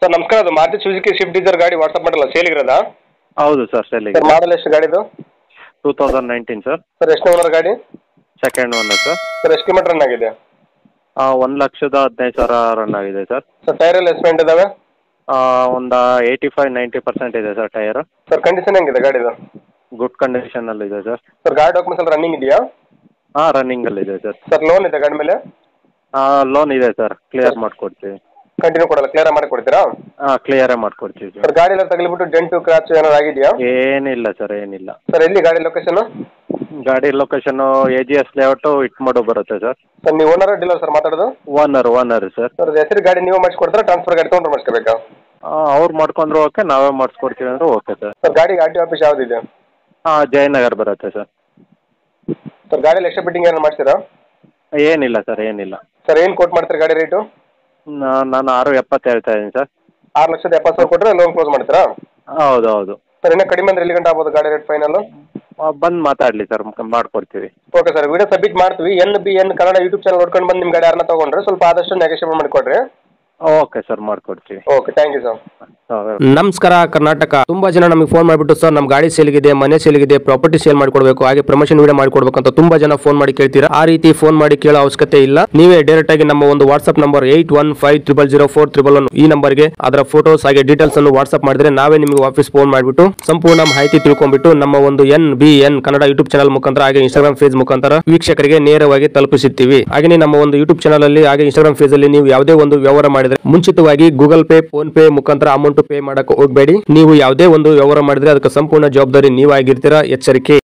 Sir ನಮಸ್ಕಾರ, ಅದು Maruti Suzuki Swift Dzire ಗಾಡಿ ವಾಟ್ಸಪ್ ಮಾಡಲ್ಲ ಸೇಲಿಗಿರೋದಾ? ಹೌದು ಸರ್, ಸೆಲ್ಲಿಂಗ್. ಸರ್ ಮಾಡಲ್ ಎಷ್ಟು ಗಾಡಿದು? 2019 ಸರ್. ಸರ್ ಎಷ್ಟು ಓನರ್ ಗಾಡಿ? Second owner sir. ಸರ್ ಎಷ್ಟು ಕಿಲೋಮೀಟರ್ ರನ್ ಆಗಿದೆ? 1,15,000 ರನ್ ಆಗಿದೆ ಸರ್. ಸರ್ ಟೈರ್ ಎಲ್ಲ ಎಸ್ಪೆಂಟ್ ಇದಾವೆ? ಒಂದು 85-90% ಇದೆ ಸರ್ ಟೈರು. ಸರ್ ಕಂಡೀಷನ್ ಹೆಂಗಿದೆ ಗಾಡಿದು? ಗುಡ್ ಕಂಡೀಷನಲ್ಲಿ ಇದೆ ಸರ್. ಸರ್ ಗಾಡಿ ಡಾಕ್ಯುಮೆಂಟ್ಸ್ ಎಲ್ಲ ರನ್ನಿಂಗ್ ಇದೆಯಾ? ಹಾಂ, ರನ್ನಿಂಗಲ್ಲಿದೆ ಸರ್. ಸರ್ ಲೋನ್ ಇದೆ ಗಾಡಿ ಮೇಲೆ? ಲೋನ್ ಇದೆ ಸರ್, ಕ್ಲಿಯರ್ ಮಾಡಿಕೊಡ್ತೀವಿ. ಕಂಟಿನ್ಯೂ ಕೊಡಲ್ಲ, ಕ್ಲಿಯರ್ ಮಾಡಿ ಕೊಡ್ತೀರಾ? ಹಾಂ, ಕ್ಲಿಯರೇ ಮಾಡಿಕೊಡ್ತೀವಿ ಸರ್ ಸರ್. ಗಾಡಿ ಎಲ್ಲ ತಗಲಿಬಿಟ್ಟು ಡೆಂಟು ಕ್ರಾಚ್ ಏನಾರು ಆಗಿದೆಯಾ? ಏನಿಲ್ಲ ಸರ್, ಏನಿಲ್ಲ. ಸರ್ ಎಲ್ಲಿ ಗಾಡಿ ಲೊಕೇಶನ್? ಗಾಡಿ ಲೊಕೇಶನ್ನು AGS ಲೇಔಟು ಇಟ್ಮಾಡು ಬರುತ್ತೆ ಸರ್. ಸರ್ ನೀವು ಓನರ್ ಡೀಲರ್ ಸರ್ ಮಾತಾಡೋದು? Owner sir. ಸರ್ ಹೆಸರು ಗಾಡಿ ನೀವು ಮಾಡಿಸ್ಕೊಡ್ತಾರಾ ಟ್ರಾನ್ಸ್ಫರ್ ಗಾಡಿ ತೊಗೊಂಡ್ರೆ ಮಾಡಿಸ್ಕೋಬೇಕಾ? ಅವ್ರು ಮಾಡ್ಕೊಂಡ್ರು ಓಕೆ, ನಾವೇ ಮಾಡಿಸ್ಕೊಡ್ತೀವಿ ಅಂದ್ರೆ ಓಕೆ ಸರ್. ಸರ್ ಗಾಡಿ ಆರ್ ಟಿ ಆಫೀಸ್ ಯಾವುದಿದೆ? ಜಯನಗರ್ ಬರುತ್ತೆ ಸರ್. ಸರ್ ಗಾಡಿಯಲ್ಲಿ ಎಕ್ಸ್ಟ್ರಾ ಫಿಟ್ಟಿಂಗ್ ಏನಾರು ಮಾಡ್ತೀರಾ? ಏನಿಲ್ಲ ಸರ್, ಏನಿಲ್ಲ. ಸರ್ ಏನು ಕೊಟ್ಟು ಮಾಡ್ತೀರಾ ಗಾಡಿ ರೇಟು? ನಾನು 6,70 ಹೇಳ್ತಾ ಇದ್ದೀನಿ ಸರ್. 6,70,000 ಕೊಟ್ಟರೆ ಲೋನ್ ಕ್ಲೋಸ್ ಮಾಡ್ತೀರಾ? ಹೌದು. ಸರ್ ಇನ್ನೂ ಕಡಿಮೆ ಅಂದ್ರೆ ಎಲ್ಲಿ ಗಂಟೆ ಆಗ್ಬೋದು ಗಾಡಿ ರೇಟ್ ಫೈನಲ್? ಬಂದು ಮಾತಾಡಲಿ ಸರ್, ಮಾಡಿಕೊಡ್ತೀವಿ. ಓಕೆ ಸರ್, ವಿಡಿಯೋ ಸಬ್ಮಿಟ್ ಮಾಡ್ತೀವಿ. NBN ಕನ್ನಡ ಯೂಟ್ಯೂಬ್ ಚಾನಲ್ ನೋಡ್ಕೊಂಡು ಬಂದು ನಿಮ್ಮ ಗಾಡಿ ಯಾರನ್ನ ತೊಗೊಂಡ್ರೆ ಸ್ವಲ್ಪ ಆದಷ್ಟು ನೆಗೋಷಿಯೇಟ್ ಮಾಡಿಕೊಡ್ರಿ. ಓಕೆ ಸರ್, ಮಾಡಿಕೊಡ್ತೀವಿ. Okay, thank you sir. ನಮಸ್ಕಾರ ಕರ್ನಾಟಕ. ತುಂಬಾ ಜನ ನಮಗೆ ಫೋನ್ ಮಾಡಿಬಿಟ್ಟು ಸರ್ ನಮ್ಮ ಗಾಡಿ ಸೇಲ್ಗಿದೆ, ಮನೆ ಸೇಲ್ಗಿದೆ, ಪ್ರಾಪರ್ಟಿ ಸೇಲ್ ಮಾಡಿಕೊಡ್ಬೇಕು, ಹಾಗೆ ಪ್ರಮೋಷನ್ ವಿಡಿಯೋ ಮಾಡಿಕೊಡ್ಬೇಕು ಅಂತ ತುಂಬಾ ಜನ ಫೋನ್ ಮಾಡಿ ಕೇಳ್ತೀರಾ. ಆ ರೀತಿ ಫೋನ್ ಮಾಡಿ ಕೇಳೋ ಅವಶ್ಯಕತೆ ಇಲ್ಲ. ನೀವೇ ಡೈರೆಕ್ಟ್ ಆಗಿ ನಮ್ಮ ಒಂದು ವಾಟ್ಸ್ಆಪ್ ನಂಬರ್ 81500411 ಈ ನಂಬರ್ಗೆ ಅದರ ಫೋಟೋಸ್ ಹಾಗೆ ಡೀಟೇಲ್ಸ್ ಅನ್ನು ವಾಟ್ಸ್ಆಪ್ ಮಾಡಿದ್ರೆ ನಾವೇ ನಿಮಗೆ ವಾಪಸ್ ಫೋನ್ ಮಾಡಿಬಿಟ್ಟು ಸಂಪೂರ್ಣ ಮಾಹಿತಿ ತಿಳ್ಕೊಂಡ್ಬಿಟ್ಟು ನಮ್ಮ ಒಂದು NBN ಕನ್ನಡ ಯೂಟ್ಯೂಬ್ ಚಾನಲ್ ಮುಖಾಂತರ ಹಾಗೆ ಇನ್ಸ್ಟಾಗ್ರಾಮ್ ಪೇಜ್ ಮುಖಾಂತರ ವೀಕ್ಷಕರಿಗೆ ನೇರವಾಗಿ ತಲುಪಿಸುತ್ತೀವಿ. ಹಾಗೆ ನಮ್ಮ ಒಂದು ಯೂಟ್ಯೂಬ್ ಚಾನಲ್ ಅಲ್ಲಿ ಹಾಗೆ ಇನ್ಸ್ಟಾಗ್ರಾಮ್ ಪೇಜ್ ಅಲ್ಲಿ ನೀವು ಯಾವುದೇ ಒಂದು ವ್ಯವಹಾರ ಮಾಡಿದ್ರೆ ಮುಂಚಿತವಾಗಿ ಗೂಗಲ್ ಪೇ, ಫೋನ್ ಪೇ ಮುಖಾಂತರ ಅಮೌಂಟ್ ಪೇ ಮಾಡಕ್ಕೆ ಹೋಗಬೇಡಿ. ನೀವು ಯಾವುದೇ ಒಂದು ವ್ಯವಹಾರ ಮಾಡಿದ್ರೆ ಅದಕ್ಕೆ ಸಂಪೂರ್ಣ ಜವಾಬ್ದಾರಿ ನೀವಾಗಿರ್ತೀರಾ. ಎಚ್ಚರಿಕೆ.